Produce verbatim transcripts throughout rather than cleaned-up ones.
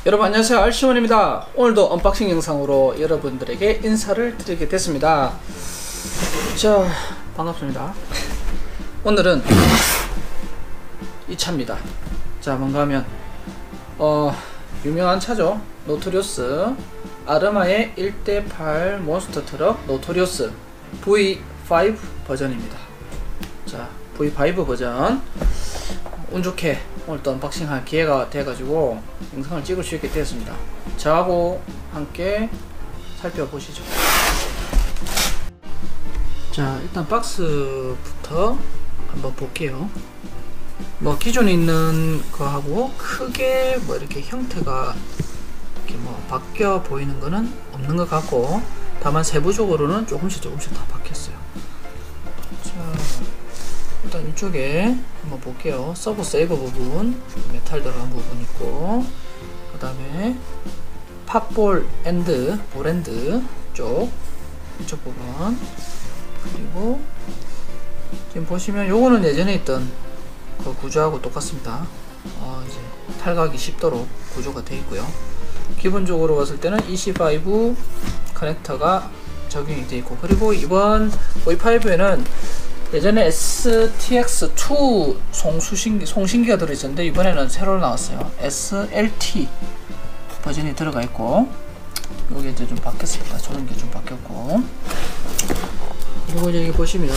여러분 안녕하세요, 알시원입니다. 오늘도 언박싱 영상으로 여러분들에게 인사를 드리게 됐습니다. 자, 반갑습니다. 오늘은 이 차입니다. 자, 뭔가 하면 어 유명한 차죠. 노토리오스 아르마의 일 대 팔 몬스터 트럭 노토리오스 브이 파이브 버전입니다. 자, 브이 파이브 버전 운 좋게 오늘 또 언박싱 할 기회가 돼가지고 영상을 찍을 수 있게 되었습니다. 저하고 함께 살펴보시죠. 자, 일단 박스부터 한번 볼게요. 뭐 기존에 있는 거하고 크게 뭐 이렇게 형태가 이렇게 뭐 바뀌어 보이는 거는 없는 것 같고, 다만 세부적으로는 조금씩 조금씩 다 바뀌었어요. 자, 일단 이쪽에 한번 볼게요. 서브 세이버 부분, 메탈 들어간 부분 있고, 그 다음에 팝볼 엔드, 볼엔드 쪽, 이쪽 부분, 그리고 지금 보시면 요거는 예전에 있던 그 구조하고 똑같습니다. 어, 이제 탈각이 쉽도록 구조가 되어 있고요. 기본적으로 봤을 때는 이씨 파이브 커넥터가 적용이 되어 있고, 그리고 이번 브이 파이브에는 예전에 에스티엑스 투 송수신기, 송신기가 들어있었는데 이번에는 새로 나왔어요. 에스엘티 버전이 들어가 있고, 여기 이제 좀 바뀌었습니다. 조정기 좀 바뀌었고, 그리고 여기 보시면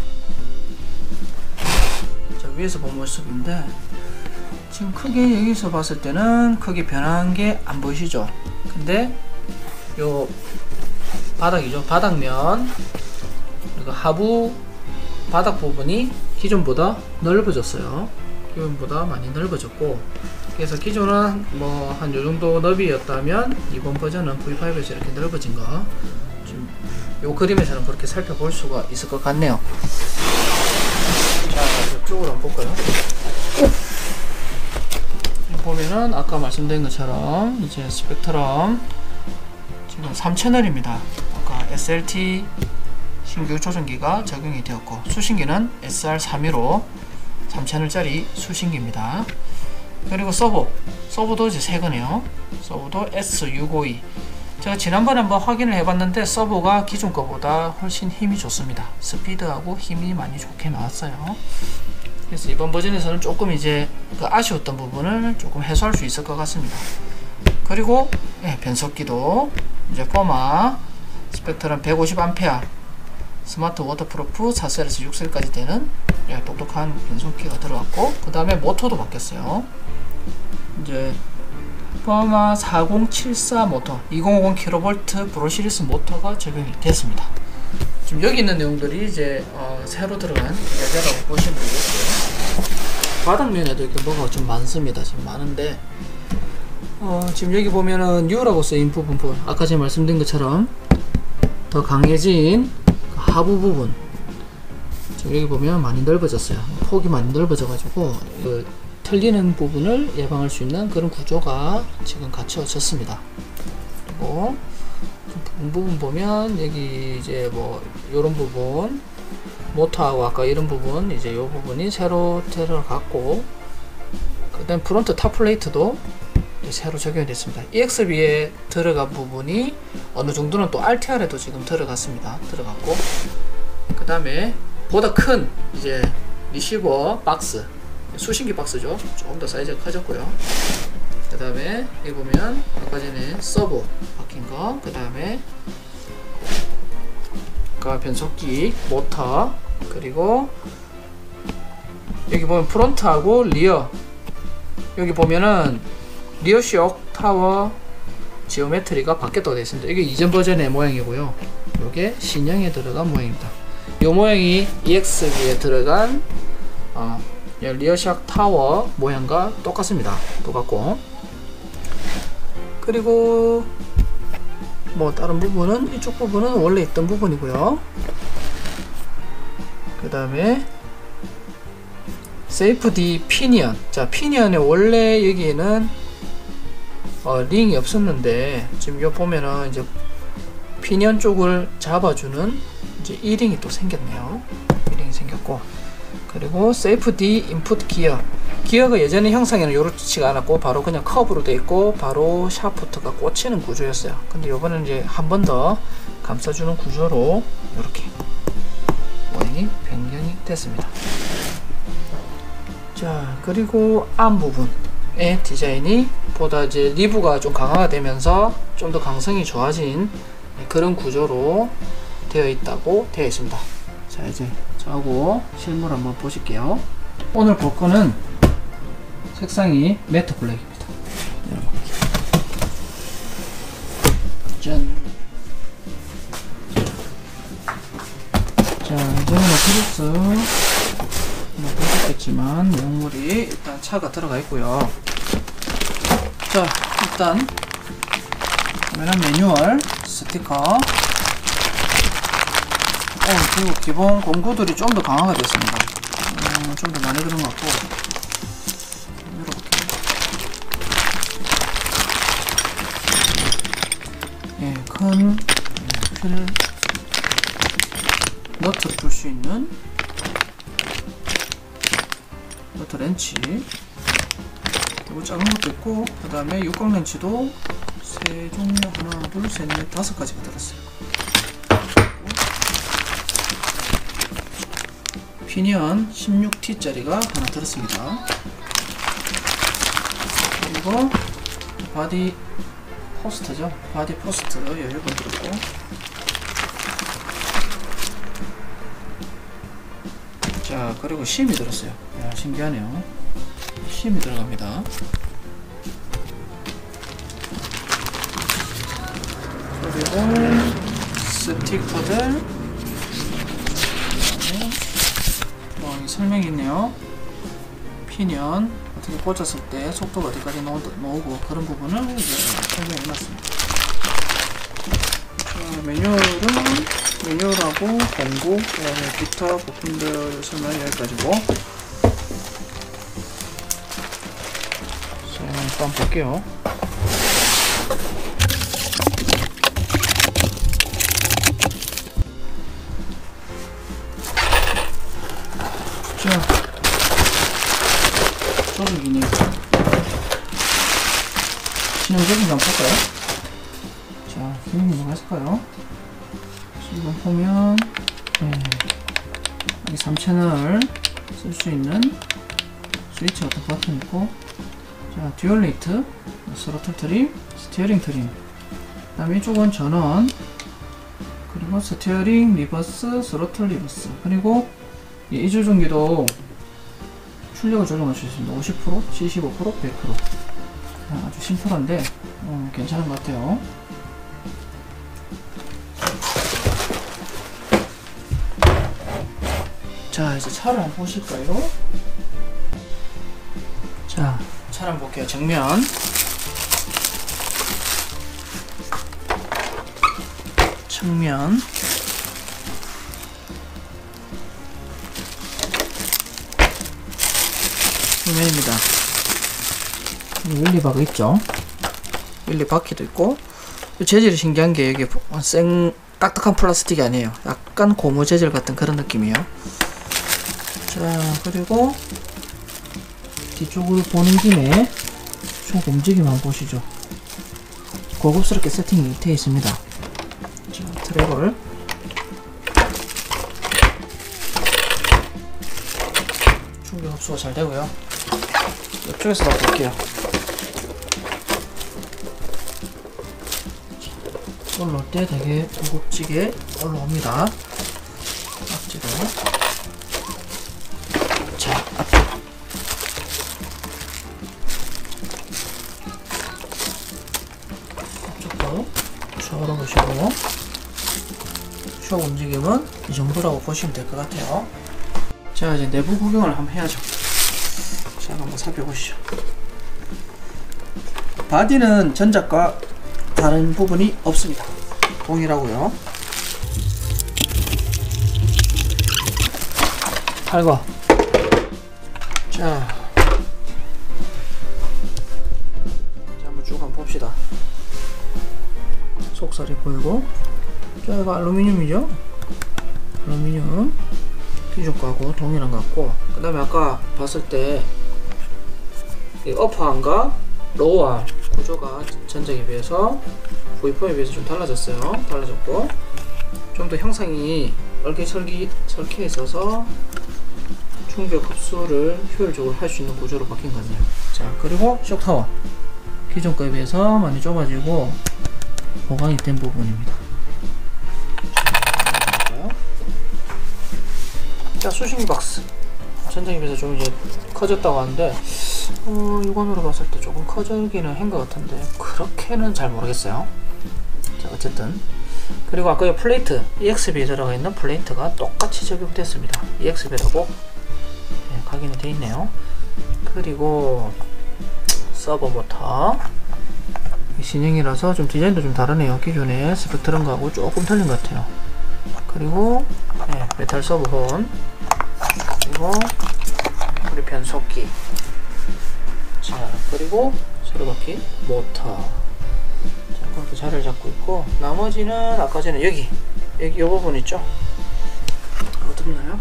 자, 위에서 본 모습인데 지금 크게 여기서 봤을 때는 크게 변한 게 안 보이시죠? 근데 요 바닥이죠. 바닥면 그리고 하부 바닥 부분이 기존보다 넓어졌어요. 기존보다 많이 넓어졌고, 그래서 기존은 뭐 한 요정도 너비였다면 이번 버전은 브이 파이브에서 이렇게 넓어진 거 지금 요 그림에서는 그렇게 살펴볼 수가 있을 것 같네요. 자, 이쪽으로 한번 볼까요? 보면은 아까 말씀드린 것처럼 이제 스펙트럼 지금 삼 채널입니다. 아까 에스엘티 신규 조정기가 적용이 되었고, 수신기는 에스알 삼십이로 삼 채널짜리 수신기입니다. 그리고 서버, 서버도 이제 새 거네요. 서버도 에스 육백오십이. 제가 지난번에 한번 확인을 해봤는데 서버가 기존 거보다 훨씬 힘이 좋습니다. 스피드하고 힘이 많이 좋게 나왔어요. 그래서 이번 버전에서는 조금 이제 그 아쉬웠던 부분을 조금 해소할 수 있을 것 같습니다. 그리고 예, 변속기도 이제 포마 스펙트럼 백오십 암페어 스마트 워터프루프 사 셀에서 육 셀까지 되는 예, 똑똑한 변속기가 들어갔고, 그 다음에 모터도 바뀌었어요. 이제 포마 사공칠사 모터 이천오십 킬로볼트 브로시리스 모터가 적용이 됐습니다. 지금 여기 있는 내용들이 이제 어, 새로 들어간 여자라고 보시면 되겠고요. 바닥면에도 이렇게 뭐가 좀 많습니다. 지금 많은데 어, 지금 여기 보면은 U라고 쓰인 부분, 부분 아까 제가 말씀드린 것처럼 더 강해진 하부 부분 지금 여기 보면 많이 넓어졌어요. 폭이 많이 넓어져 가지고 그 틀리는 부분을 예방할 수 있는 그런 구조가 지금 갖춰졌습니다. 그리고 부분 부분 보면 여기 이제 뭐 요런 부분 모터하고 아까 이런 부분 이제 요 부분이 새로 들어갔고, 그 다음 프론트 탑 플레이트도 새로 적용이 됐습니다. 이엑스비에 들어간 부분이 어느 정도는 또 알티알에도 지금 들어갔습니다. 들어갔고, 그 다음에 보다 큰 이제 리시버 박스, 수신기 박스죠. 조금 더 사이즈가 커졌고요. 그 다음에 여기 보면 아까 전에 서버 바뀐 거, 그 다음에 그 변속기 모터, 그리고 여기 보면 프론트하고 리어, 여기 보면은 리어 쇼크 타워 지오메트리가 바뀌었다고 되어 있습니다. 이게 이전 버전의 모양이고요. 이게 신형에 들어간 모양입니다. 이 모양이 이엑스비에 들어간 어, 리어 쇼크 타워 모양과 똑같습니다. 똑같고, 그리고 뭐 다른 부분은 이쪽 부분은 원래 있던 부분이고요. 그 다음에 세이프디 피니언. 자, 피니언에 원래 여기에는 어, 링이 없었는데 지금 요 보면은 이제 피니언 쪽을 잡아주는 이제 이 링이 또 생겼네요. 이 링이 생겼고, 그리고 세이프 D 인풋 기어. 기어가 예전에 형상에는 요렇지가 않았고 바로 그냥 커브로 되어 있고 바로 샤프트가 꽂히는 구조였어요. 근데 요번에는 이제 한 번 더 감싸주는 구조로 이렇게 모양이 변경이 됐습니다. 자, 그리고 앞 부분의 디자인이 보다 이제 리브가 좀 강화가 되면서 좀 더 강성이 좋아진 그런 구조로 되어 있다고 되어 있습니다. 자, 이제 저하고 실물 한번 보실게요. 오늘 볼 거는 색상이 매트 블랙입니다. 짠. 자, 이제는 어트리스 보셨겠지만 내용물이 일단 차가 들어가 있고요. 자, 일단 카메라 매뉴얼, 스티커, 어, 그리고 기본 공구들이 좀 더 강화가 됐습니다. 음, 좀 더 많이 들은 것 같고, 이렇게 예, 큰 필 너트를 줄 수 있는 너트 렌치, 그리고 작은 것도 있고, 그 다음에 육각 렌치도 세 종류, 하나, 둘, 셋, 넷, 다섯 가지가 들었어요. 피니언 십육 티 짜리가 하나 들었습니다. 그리고 바디 포스트죠. 바디 포스트 열여덟 번 들었고, 자, 그리고 심이 들었어요. 야, 신기하네요. 심이 들어갑니다. 그리고 스티커들, 어, 설명이 있네요. 피니언 어떻게 꽂았을 때 속도가 어디까지 나오고 그런 부분을 이제 설명해 놨습니다. 자, 매뉴얼은 매뉴얼하고 공구, 그다음에 기타 부품들 설명이 여기까지고. 자, 한번 볼게요. 자, 조직이네. 신형적인 거 한번 볼까요? 자, 기능이 뭐가 있을까요? 지금 보면, 네, 여기 삼 채널 쓸 수 있는 스위치 같은 버튼 있고, 자, 듀얼 레이트, 스로틀 트림, 스티어링 트림, 그 다음에 이쪽은 전원, 그리고 스티어링, 리버스, 스로틀 리버스, 그리고 이 조종기도 출력을 조정할 수 있습니다. 오십 퍼센트, 칠십오 퍼센트, 백 퍼센트. 아주 심플한데 어, 괜찮은 것 같아요. 자, 이제 차를 한번 보실까요? 자, 차를 한번 볼게요. 정면. 측면. 후면입니다. 윌리바가 있죠. 윌리바퀴도 있고, 재질이 신기한 게 이게 생 딱딱한 플라스틱이 아니에요. 약간 고무 재질 같은 그런 느낌이에요. 자, 그리고 뒤쪽을 보는 김에 총 움직임 한번 보시죠. 고급스럽게 세팅이 되어 있습니다. 자, 트랙을 충격 흡수가 잘 되고요. 이쪽에서 봐볼게요. 올라올 때 되게 무겁지게 올라옵니다. 앞뒤로. 자, 앞뒤. 앞쪽도 쇼로 보시고, 쇼 움직임은 이 정도라고 보시면 될 것 같아요. 자, 이제 내부 구경을 한번 해야죠. 자, 한번 살펴보시죠. 바디는 전작과 다른 부분이 없습니다. 동일하고요. 팔거. 자, 자, 한번 쭉 한번 봅시다. 속살이 보이고, 자, 이거 알루미늄이죠? 알루미늄. 기존 거하고 동일한 것 같고, 그 다음에 아까 봤을 때 이 어퍼암과 로우암 구조가 전작에 비해서 브이포에 비해서 좀 달라졌어요. 달라졌고 좀 더 형상이 얼개설기 설계해 있어서 충격 흡수를 효율적으로 할 수 있는 구조로 바뀐 것 같네요. 자, 그리고 쇼타워 기존 거에 비해서 많이 좁아지고 보강이 된 부분입니다. 자, 수신 박스 전작에 비해서 좀 이제 커졌다고 하는데 어, 육안으로 봤을 때 조금 커지기는 한 것 같은데 그렇게는 잘 모르겠어요. 자, 어쨌든 그리고 아까 이 플레이트 이엑스비에 들어가 있는 플레이트가 똑같이 적용됐습니다. 이엑스비라고 네, 각인이 되어 있네요. 그리고 서버 모터 신형이라서 좀 디자인도 좀 다르네요. 기존의 스펙트럼하고 조금 틀린 것 같아요. 그리고 네, 메탈 서브혼, 그리고 우리 변속기, 자, 그리고 세로바퀴 모터, 자, 그렇게 자리를 잡고 있고, 나머지는 아까 전에 여기 여기 이 부분 있죠? 어둡나요?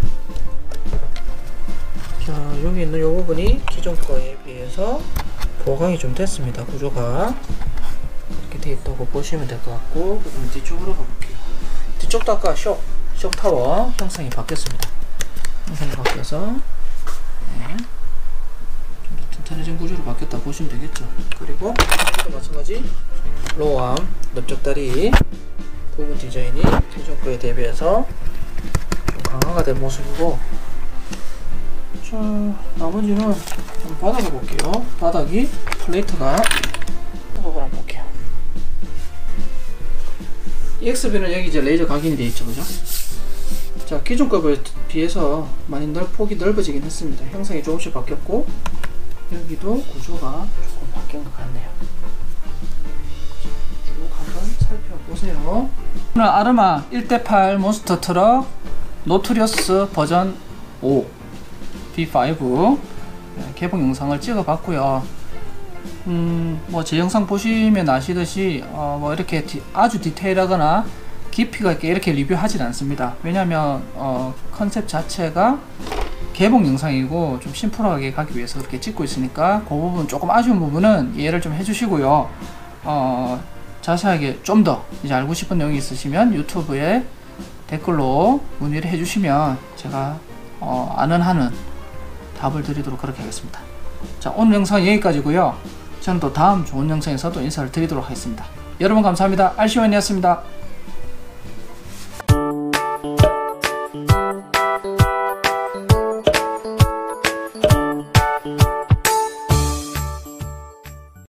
자, 여기 있는 이 부분이 기존 거에 비해서 보강이 좀 됐습니다. 구조가 이렇게 되어 있다고 보시면 될 것 같고, 그럼 뒤쪽으로 가볼게요. 뒤쪽도 아까 쇼, 쇼 타워 형상이 바뀌었습니다. 형상이 바뀌어서 네, 좀 더 튼튼해진 구조로 바뀌었다고 보시면 되겠죠. 그리고 또 마찬가지 로우암 넓적다리 부분 디자인이 기존 거에 대비해서 좀 강화가 된 모습이고, 자, 나머지는 좀 바닥을 볼게요. 바닥이 플레이트가 부분 한번 볼게요. 이엑스비는 여기 이제 레이저 각인이 되어 있죠, 그죠? 자, 기존 거에 비해서 많이 넓, 폭이 넓어지긴 했습니다. 형상이 조금씩 바뀌었고, 여기도 구조가 조금 바뀐 것 같네요. 쭉 한번 살펴보세요. 오늘 아르마 일 대 팔 몬스터 트럭 노트리어스 버전 오 비 파이브 개봉 영상을 찍어 봤고요. 음, 뭐 제 영상 보시면 아시듯이 어, 뭐 이렇게 디, 아주 디테일하거나 깊이가 있게 이렇게 리뷰하진 않습니다. 왜냐면 어, 컨셉 자체가 개봉 영상이고 좀 심플하게 가기 위해서 그렇게 찍고 있으니까 그 부분 조금 아쉬운 부분은 이해를 좀 해주시고요. 어, 자세하게 좀 더 이제 알고 싶은 내용이 있으시면 유튜브에 댓글로 문의를 해주시면 제가 어, 아는 한은 답을 드리도록 그렇게 하겠습니다. 자, 오늘 영상은 여기까지고요. 저는 또 다음 좋은 영상에서 또 인사를 드리도록 하겠습니다. 여러분 감사합니다. 알씨원이었습니다.